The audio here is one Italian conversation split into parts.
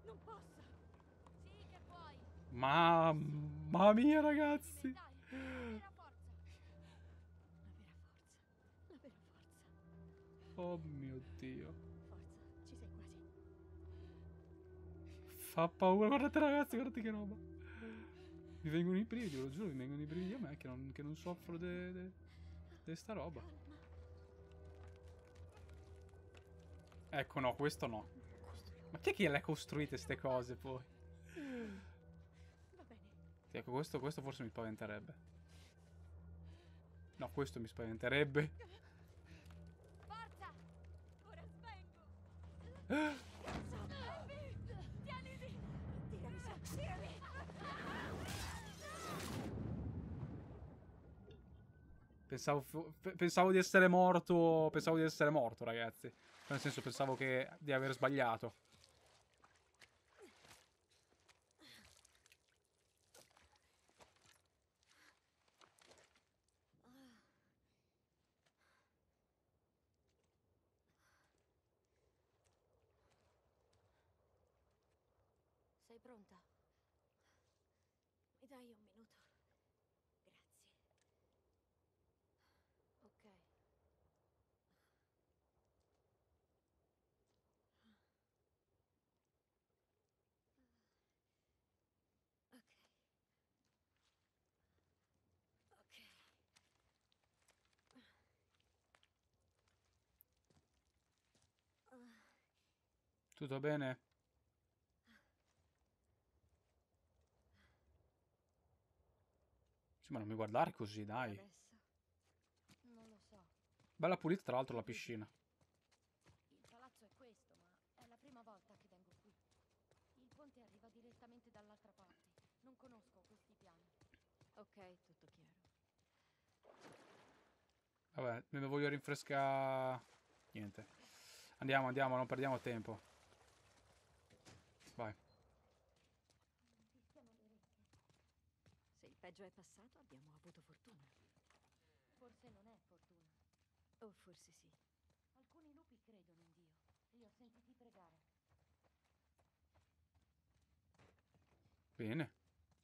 Non posso. Sì che puoi. Mamma mia, ragazzi. Dai, la vera forza. La vera forza. La vera forza. Oh mio Dio. Forza, ci sei quasi. Fa paura. Guardate, ragazzi, guardate che roba. Mi vengono i brividi, ve lo giuro, mi vengono i brividi a me che non soffro di sta roba. Calma. Ecco, no, questo no. Ma chi è che le ha costruite ste cose poi? Va bene. Sì, ecco, questo forse mi spaventerebbe. No, questo mi spaventerebbe. Forza! Ora svengo. Cazzo! Tieniti! Tirami su, tirami! Pensavo di essere morto. Pensavo di essere morto, ragazzi. Nel senso, pensavo di aver sbagliato. Sei pronta? Mi dai un minuto? Grazie. Ok. Ok. Ok. Tutto bene? Sì, ma non mi guardare così, E dai. adesso? Non lo so. Bella pulita, tra l'altro, Che la dici? piscina. Il palazzo è questo, ma è la prima volta che vengo qui. Il ponte arriva direttamente dall'altra parte. Non conosco questi piani. Ok, tutto chiaro. Vabbè, me ne voglio rinfrescare. Niente. Andiamo, andiamo, non perdiamo tempo. Vai. Mi fischiano le orecchie. Se il peggio è passato, abbiamo avuto fortuna. Forse non è fortuna. O forse sì. Alcuni lupi credono in Dio. Li ho sentiti pregare. Bene.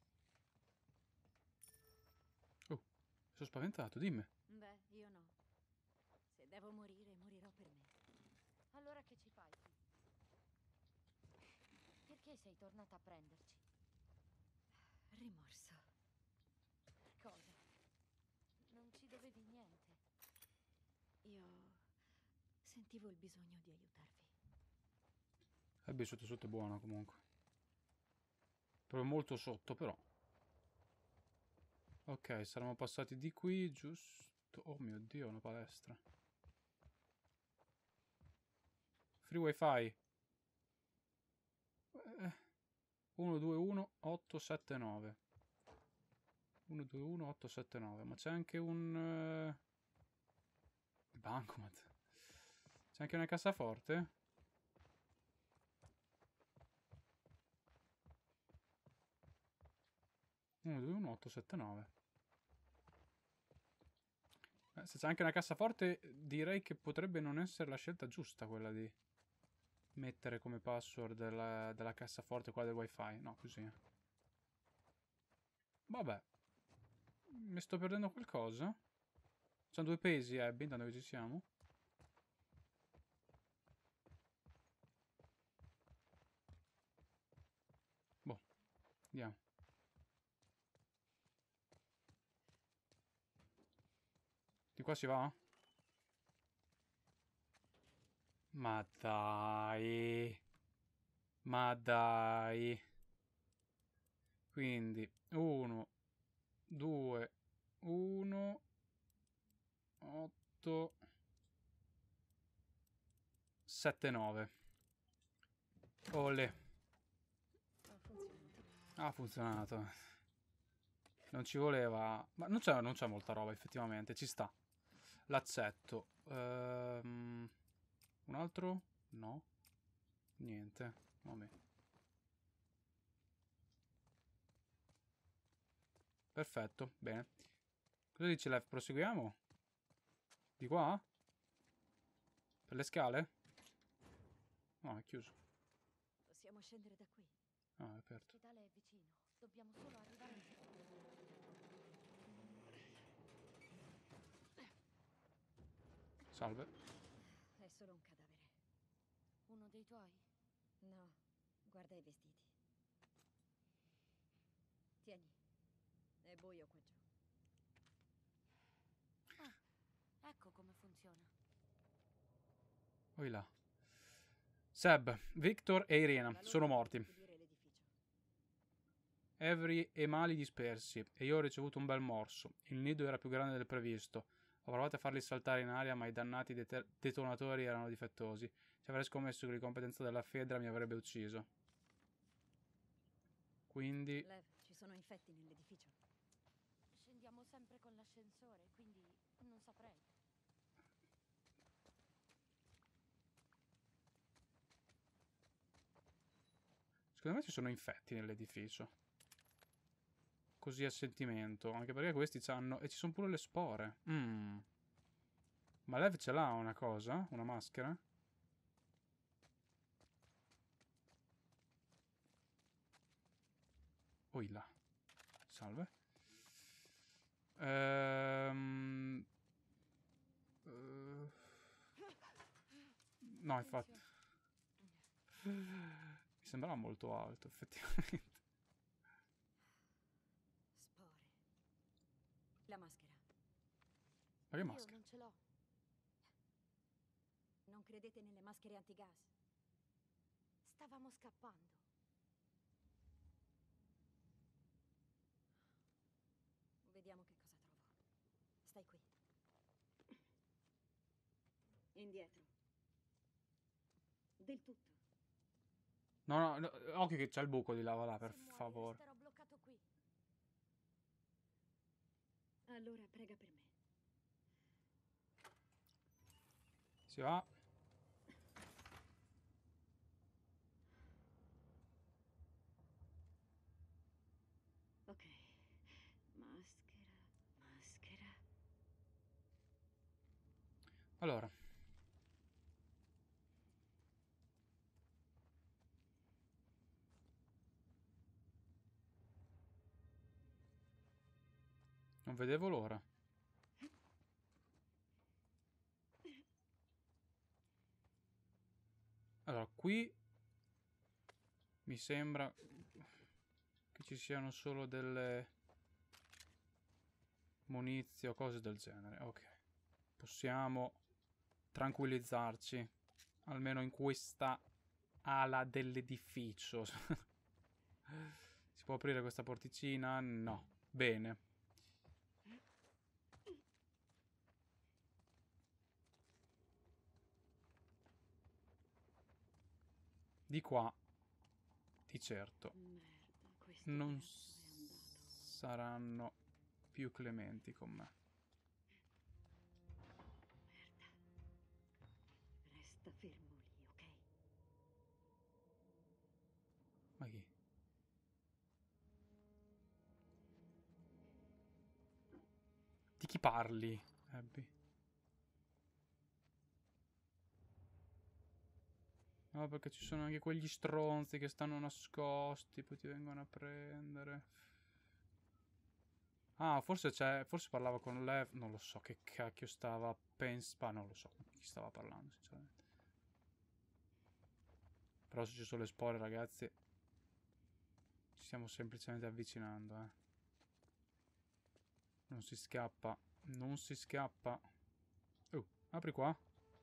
Oh, sono spaventato, dimmi. Beh, io no. Se devo morire, morirò per me. Allora che ci fai qui? Perché sei tornata a prenderci? Rimorso. Cosa? Non ci dovevi niente. Io sentivo il bisogno di aiutarvi. Sotto sotto è buono comunque. Proprio molto sotto, però. Ok, saremmo passati di qui, giusto. Oh mio Dio, una palestra. Free wifi. 121 879. 121 879. Ma c'è anche un... bancomat. C'è anche una cassaforte? 121 879. Se c'è anche una cassaforte, direi che potrebbe non essere la scelta giusta quella di mettere come password della cassaforte quella del wifi. No, così. Vabbè. Mi sto perdendo qualcosa? Sono due pesi, Abby, da dove ci siamo? Boh, andiamo. Di qua si va? Ma dai. Ma dai. Quindi, 1, 2, 1, 8, 7, 9. Olè. Ha funzionato. Ha funzionato. Non ci voleva... Ma non c'è molta roba, effettivamente. Ci sta. L'accetto. Un altro? No. Niente. Vabbè. Perfetto. Bene. Cosa dice Lev? Proseguiamo? Di qua? Per le scale? No, è chiuso. Possiamo Dobbiamo scendere da qui. Ah, è aperto. L'ospedale è vicino. Dobbiamo solo arrivare in Salve. È solo un cadavere. Uno dei tuoi? No, guarda i vestiti. Tieni. È buio qua giù. Ecco come funziona. Oi là. Seb, Victor e Irena sono morti. Pulire l'edificio. Avery e Mali dispersi, e io ho ricevuto un bel morso. Il nido era più grande del previsto. Ho provato a farli saltare in aria, ma i dannati detonatori erano difettosi. Se avrei scommesso che l'incompetenza della Fedra mi avrebbe ucciso. Quindi... Lev, ci sono infetti nell'edificio. Scendiamo sempre con l'ascensore, quindi non saprei. Secondo me ci sono infetti nell'edificio. Così a sentimento. Anche perché questi c'hanno... E ci sono pure le spore. Ma Lev ce l'ha una cosa? Una maschera? Oi là. Salve. No, infatti. Mi sembrava molto alto, effettivamente. Spore. La maschera. Ma che Io maschera? non ce l'ho. Non credete nelle maschere antigas? Stavamo scappando. Vediamo che cosa trovo. Stai qui. Indietro. Del tutto. No, no, occhio che c'è il buco di lava là, per Se muori, favore. resterò bloccato qui. Allora prega per me. Si va. Ok. Maschera, maschera. Allora. Non vedevo l'ora. Allora, qui mi sembra che ci siano solo delle munizioni o cose del genere. Ok. Possiamo tranquillizzarci. Almeno in questa ala dell'edificio. Si può aprire questa porticina? No. Bene. Di qua, di certo, Merda, questo non cazzo è andato. saranno più clementi con me. Merda. Resta fermo lì, ok? Ma chi? Di chi parli, Abby? No, perché ci sono anche quegli stronzi che stanno nascosti, poi ti vengono a prendere. Ah, forse parlava con Lev, non lo so che cacchio stava non lo so con chi stava parlando, sinceramente. Però se ci sono le spore, ragazzi, ci stiamo semplicemente avvicinando, eh. Non si scappa, non si scappa. Apri qua.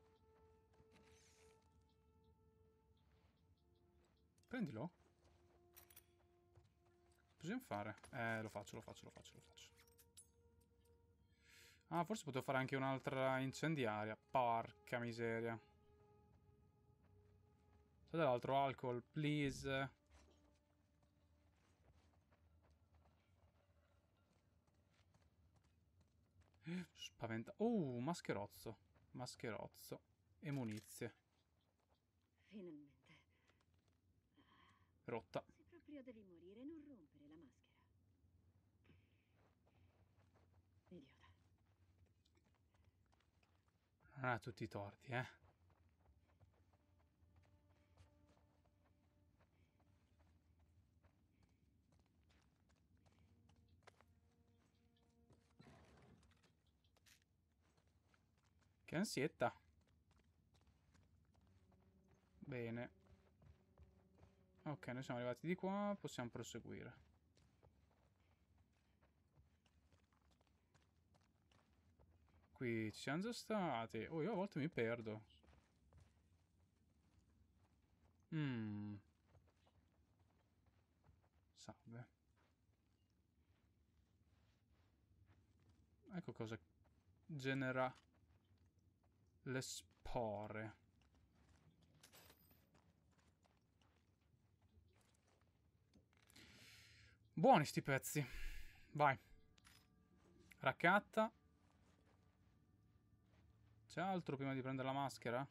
Prendilo. Possiamo fare? Lo faccio. Ah, forse potevo fare anche un'altra incendiaria. Porca miseria. C'è dell'altro alcol, please. Spaventa. Mascherozzo. Mascherozzo. E munizie. Finalmente. Rotta. Se proprio devi morire, non rompere la maschera. Idiota. Non ha tutti i torti, eh. Che ansietta. Bene. Ok, noi siamo arrivati di qua, possiamo proseguire. Qui ci siamo già stati. Oh, io a volte mi perdo. Salve. Ecco cosa genera le spore. Buoni sti pezzi. Vai. Raccatta. C'è altro prima di prendere la maschera?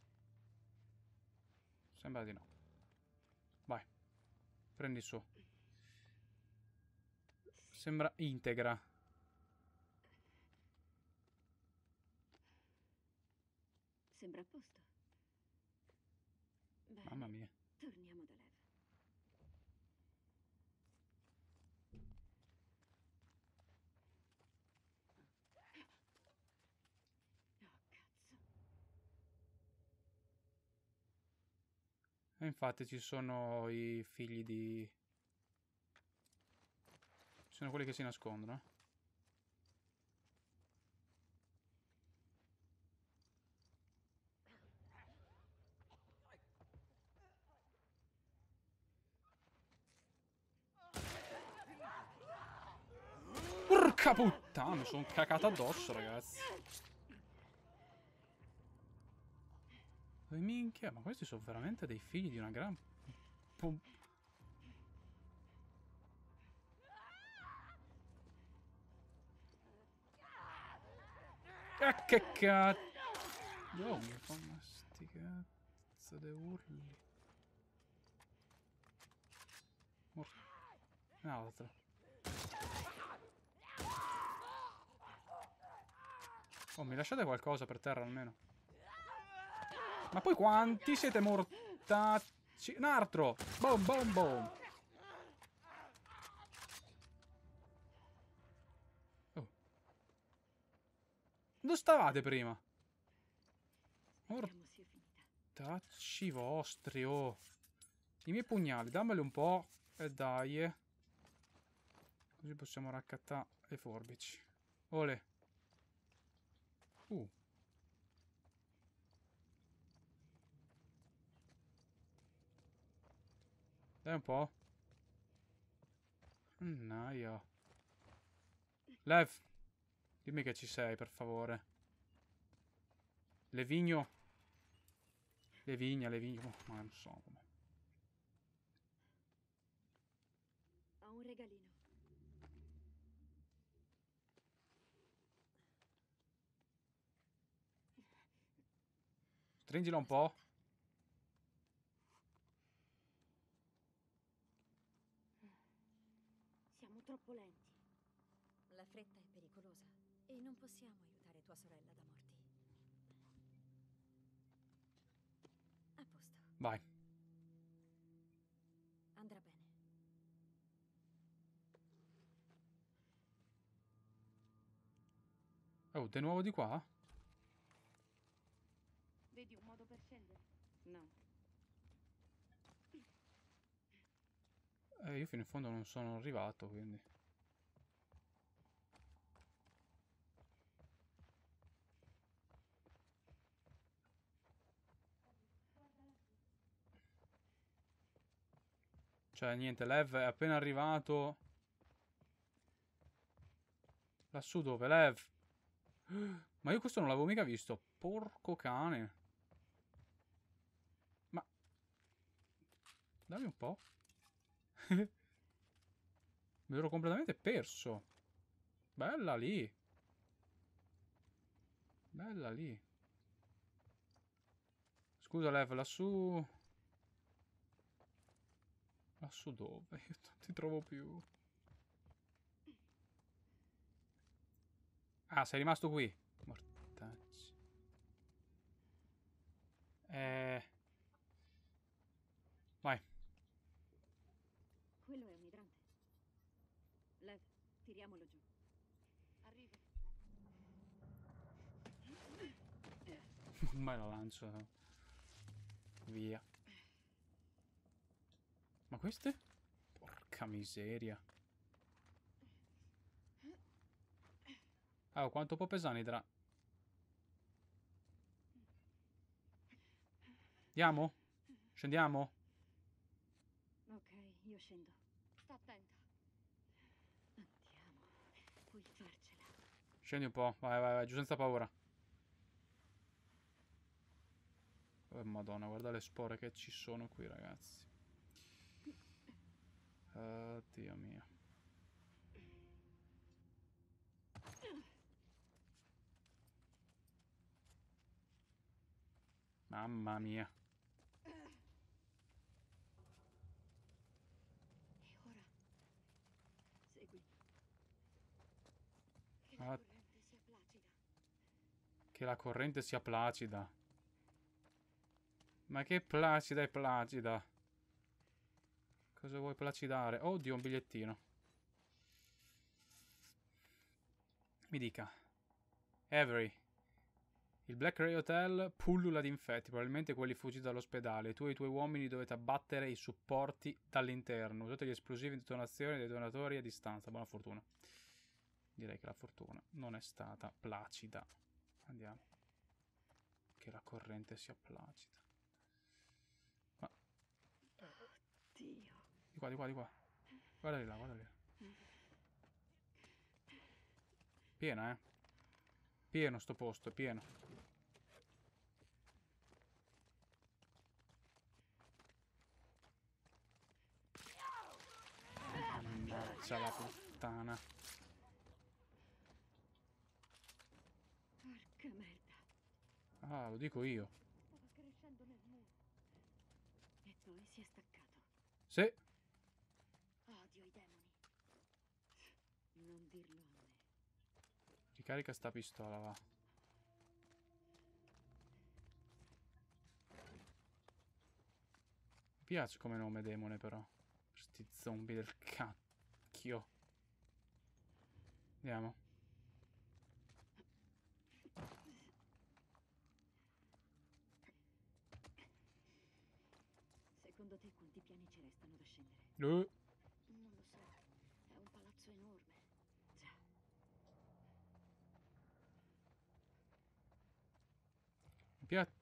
Sembra di no. Vai. Prendi su. Sembra integra. Sembra a posto. Bene, Mamma mia. torniamo da Lev. Oh, cazzo. E infatti ci sono i figli di... Ci sono quelli che si nascondono, eh? Porca puttana, mi sono cacato addosso, ragazzi. Minchia, ma questi sono veramente dei figli di una gran... che cazzo... Oh, mi fanno sti cazzo de urli. Un'altra. Oh, mi lasciate qualcosa per terra almeno. Ma poi quanti siete mortacci? Un altro! Boom, boom, boom! Oh. Dove stavate prima? Speriamo sia finita. Mortacci vostri, oh! I miei pugnali, dammeli un po'. E dai, così possiamo raccattare le forbici. Ole. Dai un po'. Naia. Lev. Dimmi che ci sei, per favore. Levigno. Levigna. Oh, ma non so come. Ho un regalino. Stringila un po'. Siamo troppo lenti. La fretta è pericolosa e non possiamo aiutare tua sorella da morti. A posto. Vai. Andrà bene. Oh, di nuovo di qua? Vedi un modo per scendere? No. Io fino in fondo non sono arrivato, quindi... Cioè, niente, Lev è appena arrivato... Lassù dove, Lev? Ma io questo non l'avevo mica visto. Porco cane. Ma... Dammi un po'. Mi ero completamente perso. Bella lì. Bella lì. Scusa, Lev, lassù... Lassù dove? Io non ti trovo più. Ah, sei rimasto qui. Mortacci. Vai. Quello è un idrante. Lev, tiriamolo giù. Arrivo. Ma la lancio via. Ma queste? Porca miseria. Ah, quanto può pesare Nidra? Andiamo? Scendiamo? Ok, io scendo. Sta attenta. Andiamo. Puoi farcela. Scendi un po'. Vai, vai, vai, giù senza paura. Oh, Madonna, guarda le spore che ci sono qui, ragazzi. Dio mio. Mamma mia. E ora? Segui. Che la Ah. corrente sia placida. Che la corrente sia placida. Ma che placida e placida. Cosa vuoi placidare? Oddio, un bigliettino. Mi dica. Avery. Il Black Ray Hotel pullula di infetti, probabilmente quelli fuggiti dall'ospedale. Tu e i tuoi uomini dovete abbattere i supporti dall'interno. Usate gli esplosivi in detonazione dei detonatori a distanza. Buona fortuna. Direi che la fortuna non è stata placida. Andiamo. Che la corrente sia placida. Ma... Dio. Di qua, di qua, di qua. Guarda di là, guarda lì. Pieno, eh? Pieno sto posto, è pieno. Mannaggia la puttana. Porca merda. Ah, lo dico io. Stava crescendo nel muro. E poi si è staccato. Sì. Odio i demoni. Non dirlo a me. Ricarica sta pistola, va. Mi piace come nome demone, però. Sti zombie del cacchio. Andiamo. Secondo te quanti piani ci restano da scendere? Non lo so. È un palazzo enorme. Già. Mi piace.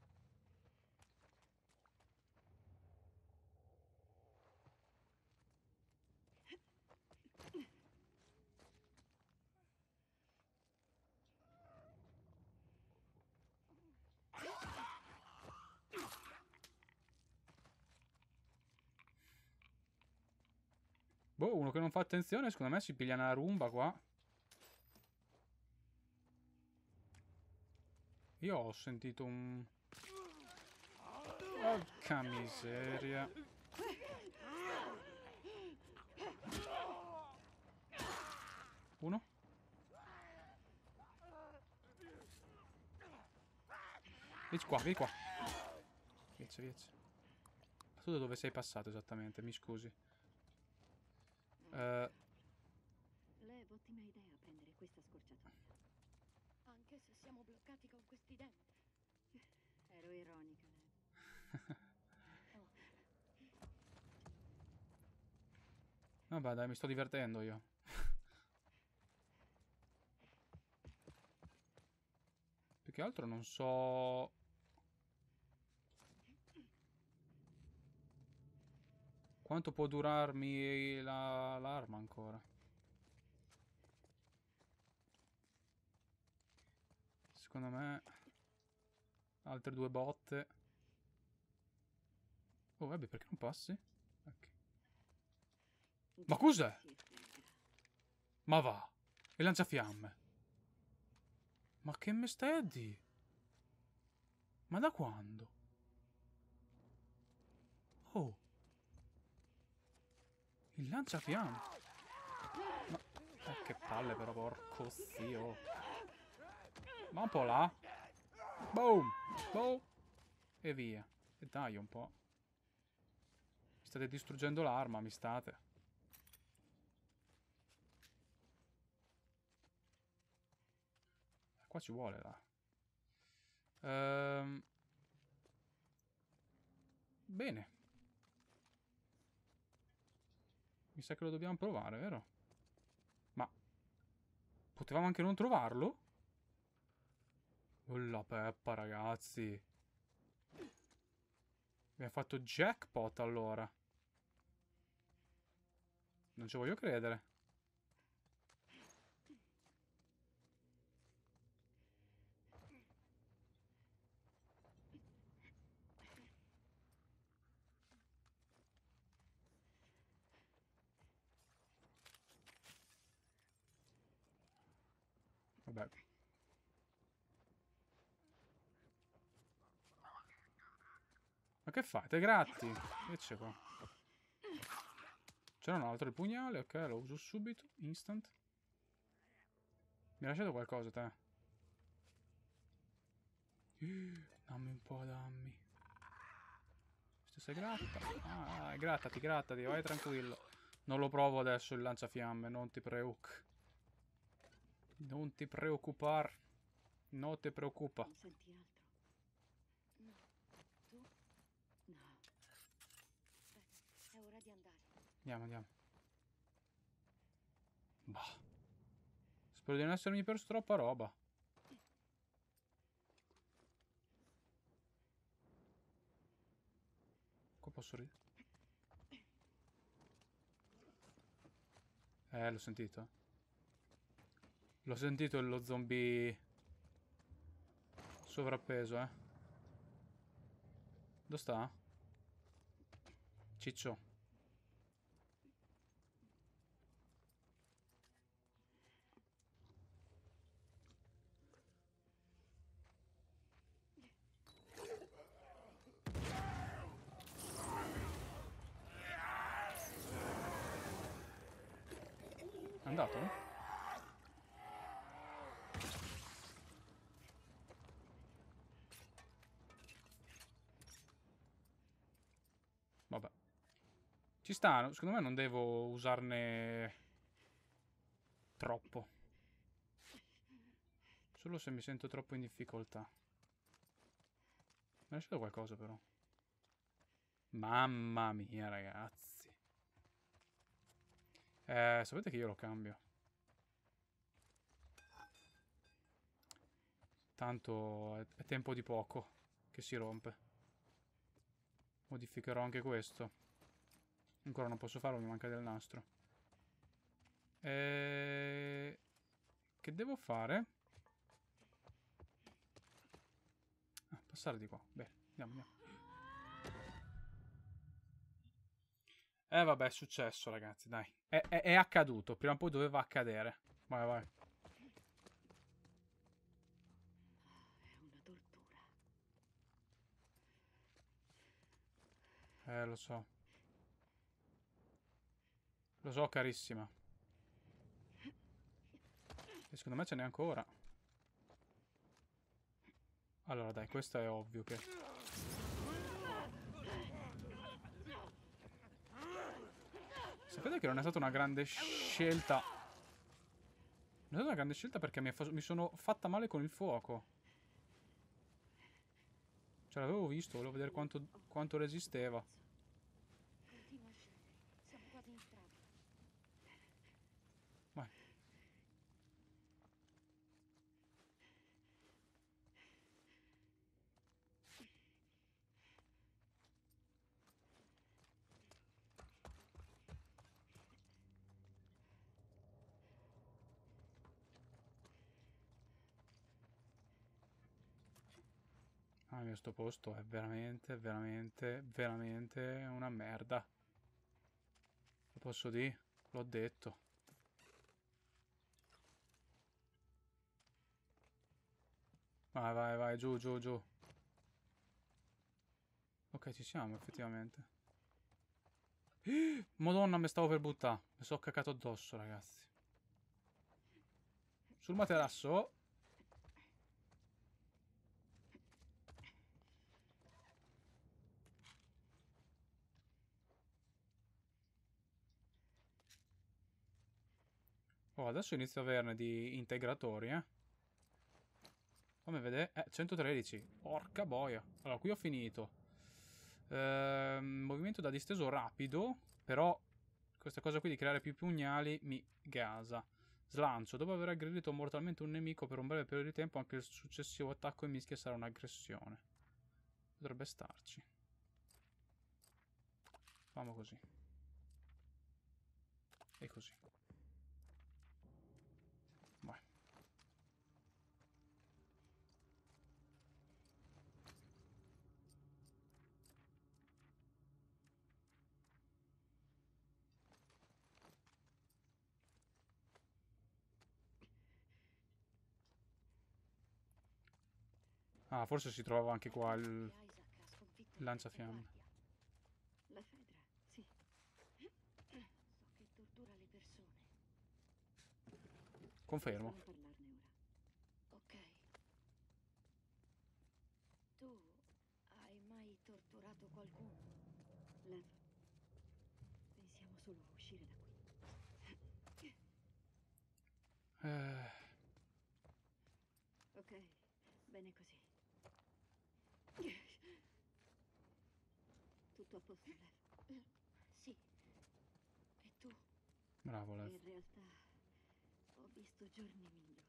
Boh, uno che non fa attenzione, secondo me si piglia una rumba qua. Io ho sentito un... Porca miseria. Uno? Vieni qua, vieni qua. Vieci, vieci. Tu da dove sei passato esattamente? Mi scusi. Lev, ottima idea prendere questa scorciatoia. Anche se siamo bloccati con questi demoni. Ero ironica, Lev. Vabbè, dai, mi sto divertendo io. Più che altro non so... Quanto può durarmi l'arma ancora? Secondo me... Altre due botte. Oh, vabbè, perché non passi? Ok. Ma cos'è? Si frega. Ma va! E lanciafiamme. Ma che me stai a dire? Ma da quando? Oh. Il lanciafiamme. Ma... che palle però, porco zio. Ma un po' là. Boom. Boom. E via. E dai un po'. Mi state distruggendo l'arma, mi state. Qua ci vuole là. Bene. Mi sa che lo dobbiamo provare, vero? Ma potevamo anche non trovarlo? Oh la peppa, ragazzi. Abbiamo fatto jackpot allora. Non ci voglio credere. Vabbè. Ma che fai? Te gratti? Che c'è qua? C'era un altro il pugnale, ok, lo uso subito, instant. Mi hai lasciato qualcosa, te? Dammi un po', dammi. Questo si gratta. Ah, grattati, grattati, vai tranquillo. Non lo provo adesso il lanciafiamme, non ti preoccup. Non ti preoccupar. Non ti preoccupa. Non senti altro? No. Tu? No. Bene, è ora di andare. Andiamo, andiamo. Bah. Spero di non essermi perso troppa roba. Qua posso ridere. L'ho sentito. L'ho sentito lo zombie sovrappeso, eh. Dove sta? Ciccio. È andato? Vabbè. Ci sta, secondo me non devo usarne troppo. Solo se mi sento troppo in difficoltà. Mi ha lasciato qualcosa però. Mamma mia, ragazzi. Sapete che io lo cambio. Tanto è tempo di poco che si rompe. Modificherò anche questo. Ancora non posso farlo, mi manca del nastro. Che devo fare? Ah, passare di qua. Bene, andiamo, andiamo. Vabbè, è successo, ragazzi, dai. È accaduto. Prima o poi doveva accadere. Vai, vai. È una tortura. Lo so. Lo so, carissima. E secondo me ce n'è ancora. Allora, dai, questo è ovvio che... Sapete che non è stata una grande scelta. Non è stata una grande scelta perché mi sono fatta male con il fuoco. Cioè, l'avevo visto, volevo vedere quanto resisteva. Continua a scendere. Siamo quasi in strada. Vai. Ah, mio, sto posto è veramente, veramente, veramente una merda. Lo posso dire? L'ho detto. Vai, vai, vai, giù, giù, giù. Ok, ci siamo, effettivamente. Madonna, mi stavo per buttare. Mi sono cacato addosso, ragazzi. Sul materasso. Oh, adesso inizio a averne di integratori, eh. Fammi vedere. 113. Porca boia. Allora, qui ho finito. Movimento da disteso rapido. Però questa cosa qui di creare più pugnali mi gasa. Slancio. Dopo aver aggredito mortalmente un nemico per un breve periodo di tempo, anche il successivo attacco in mischia sarà un'aggressione. Potrebbe starci. Facciamo così. E così. Vai. Ah, forse si trovava anche qua il lanciafiamme. La Fedra, sì. So che tortura le persone. Confermo. Non parlarne ora. Ok. Tu hai mai torturato qualcuno? Lev, pensiamo solo a uscire da qui. Ok, bene così. Tutto a posto, Lev? Sì. E tu? Bravo, Lev. In realtà ho visto giorni migliori.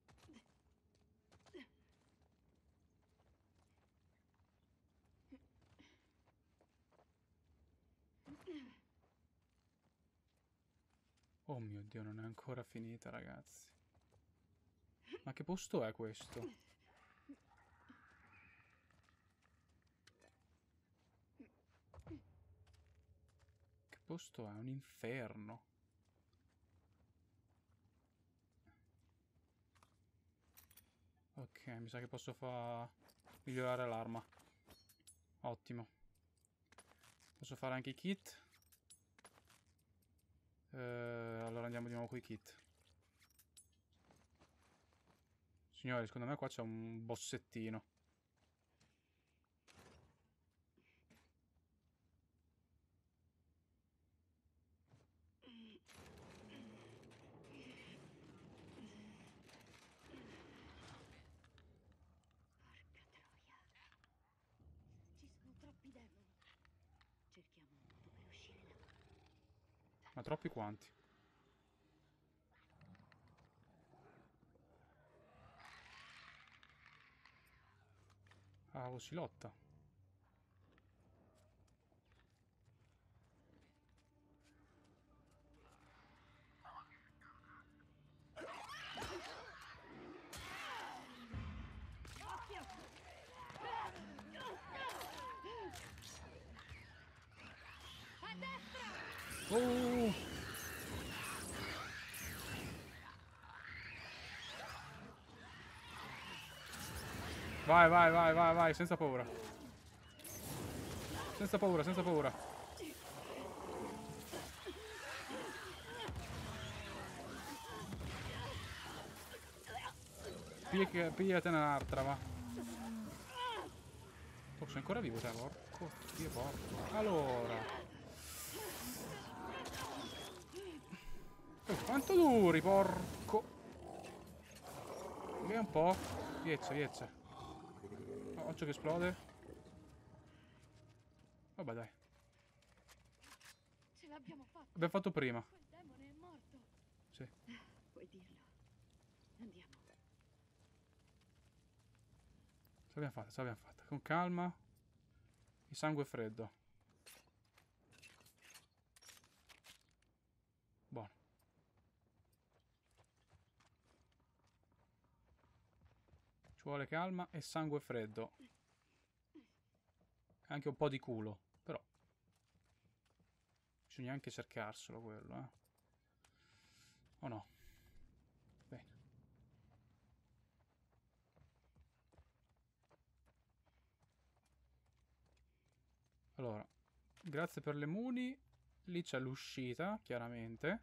Oh mio Dio, non è ancora finita, ragazzi. Ma che posto è questo? Che posto è? Un inferno. Ok, mi sa che posso migliorare l'arma. Ottimo. Posso fare anche i kit. Allora andiamo di nuovo con i kit. Signori, secondo me qua c'è un bossettino. Porca troia. Ci sono troppi demoni. Cerchiamo un modo per uscire da qui. Ma troppi quanti? Ah, oh, si lotta. Oh! Vai, vai, vai, vai, vai, senza paura. Senza paura, senza paura. Pigliatene un'altra, va. Oh, sei ancora vivo, te, porco. Dio, porco. Allora. Quanto duri, porco. Via un po'. Viezza, viezza. Oh, occhio che esplode. Vabbè, dai. Ce l'abbiamo fatta. Abbiamo fatto prima. Quel demone è morto. Sì. Puoi dirlo. Andiamo. Ce l'abbiamo fatta, ce l'abbiamo fatta. Con calma. Il sangue freddo. Buono. Ci vuole calma e sangue freddo. E anche un po' di culo. Però. Bisogna anche cercarselo quello, eh. O no? Bene. Allora. Grazie per le muni. Lì c'è l'uscita, chiaramente.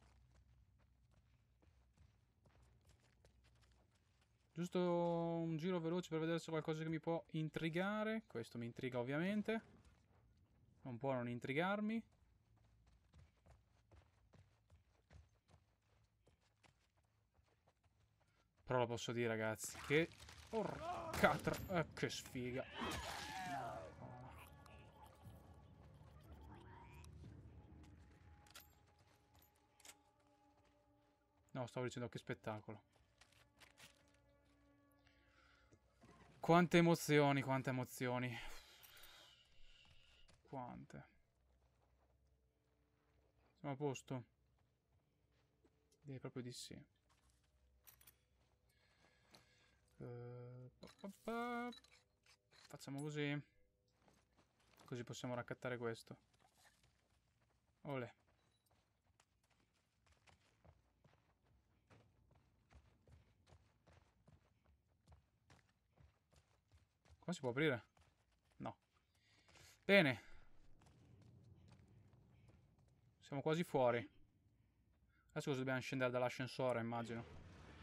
Giusto un giro veloce per vedere se c'è qualcosa che mi può intrigare. Questo mi intriga ovviamente. Non può non intrigarmi. Però lo posso dire, ragazzi, che Porca che sfiga. No, stavo dicendo che spettacolo. Quante emozioni, quante emozioni. Quante. Siamo a posto? Direi proprio di sì. Facciamo così. Così possiamo raccattare questo. Olè. Qua si può aprire? No. Bene. Siamo quasi fuori. Adesso cosa dobbiamo scendere dall'ascensore, immagino.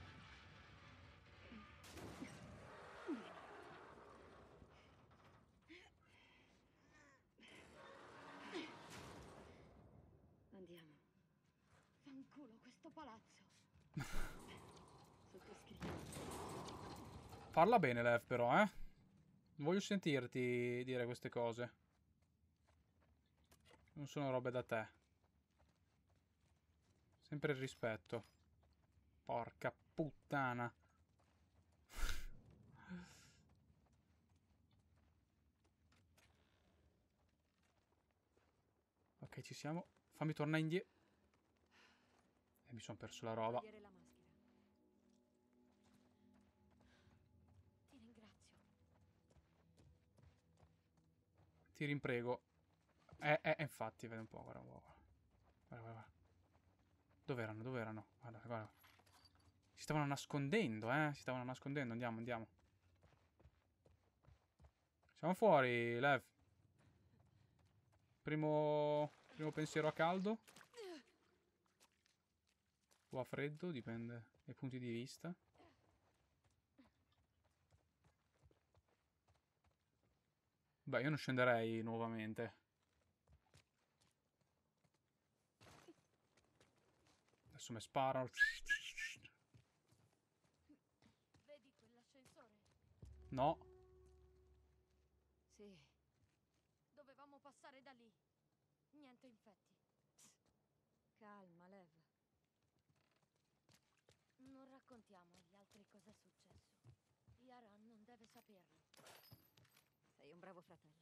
Andiamo. Fanculo questo palazzo. Sottoscriviamo. Parla bene, Lev, però, eh? Voglio sentirti dire queste cose. Non sono robe da te. Sempre il rispetto. Porca puttana. Ok, ci siamo. Fammi tornare indietro. E mi sono perso la roba. Togliere la maschera. Ti ringrazio. Ti rimprego. Infatti, vedi un po', guarda un po'. Guarda, guarda. Dove erano? Dove erano? Guarda, guarda. Si stavano nascondendo, eh? Si stavano nascondendo. Andiamo, andiamo. Siamo fuori, Lev. Primo pensiero a caldo. O a freddo, dipende dai punti di vista. Beh, io non scenderei nuovamente. Adesso mi sparano. Vedi quell'ascensore? No. Sì. Dovevamo passare da lì. Niente infetti. Calma, Lev. Non raccontiamo agli altri cosa è successo. Yara non deve saperlo. Sei un bravo fratello.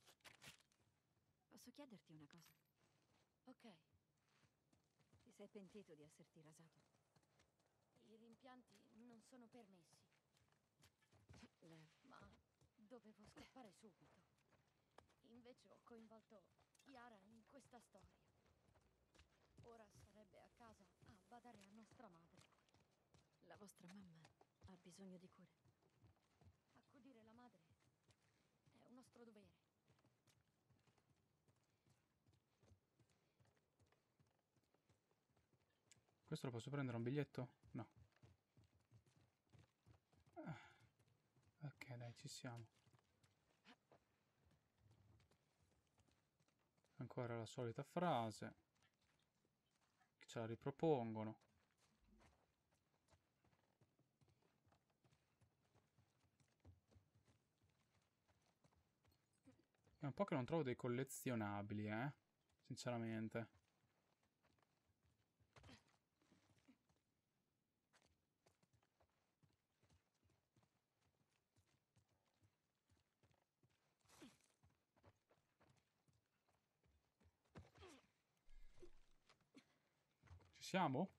Posso chiederti una cosa? Ok, Ti sei pentito di esserti rasato? i rimpianti non sono permessi, Lev, ma dovevo scappare subito. Invece ho coinvolto Yara in questa storia. Ora sarebbe a casa a badare a nostra madre. la vostra mamma ha bisogno di cure. Accudire la madre è un nostro dovere. Questo lo posso prendere un biglietto? No. Ok, dai, ci siamo. Ancora la solita frase. Che ce la ripropongono. È un po' che non trovo dei collezionabili, sinceramente. Ci siamo?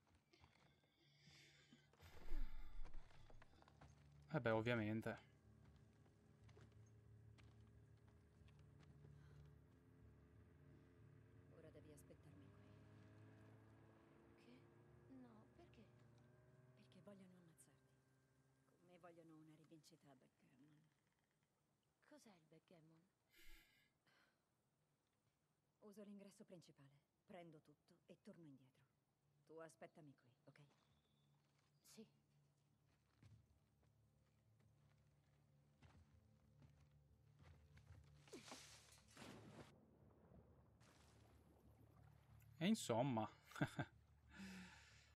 Eh beh, ovviamente. Ora devi aspettarmi qui. Che? No, perché? Perché vogliono ammazzarti. Con me vogliono una rivincita a Backgammon. Cos'è il backgammon? Uso l'ingresso principale. Prendo tutto e torno indietro. Tu aspettami qui, ok? Sì. E insomma.